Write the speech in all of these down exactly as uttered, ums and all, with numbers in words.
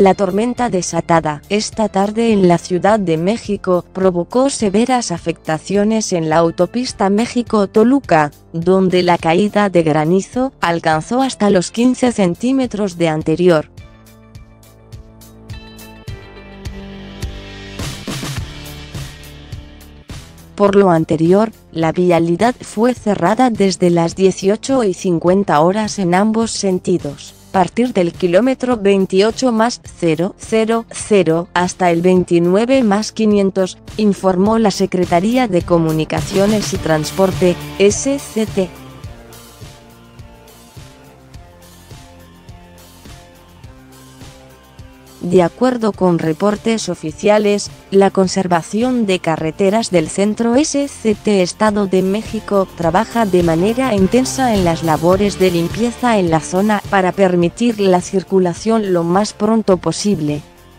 La tormenta desatada esta tarde en la Ciudad de México provocó severas afectaciones en la autopista México-Toluca, donde la caída de granizo alcanzó hasta los quince centímetros de anterior. Por lo anterior, la vialidad fue cerrada desde las dieciocho y cincuenta horas en ambos sentidos, a partir del kilómetro veintiocho más cero cero cero hasta el veintinueve más quinientos, informó la Secretaría de Comunicaciones y Transporte, S C T. De acuerdo con reportes oficiales, la Conservación de Carreteras del Centro S C T Estado de México trabaja de manera intensa en las labores de limpieza en la zona para permitir la circulación lo más pronto posible.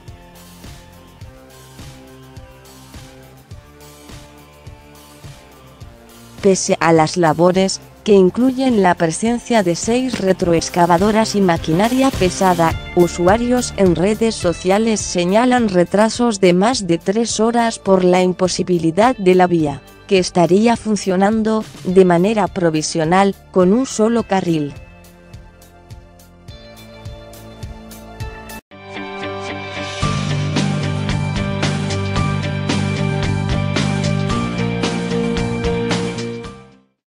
Pese a las labores, que incluyen la presencia de seis retroexcavadoras y maquinaria pesada, usuarios en redes sociales señalan retrasos de más de tres horas por la imposibilidad de la vía, que estaría funcionando, de manera provisional, con un solo carril.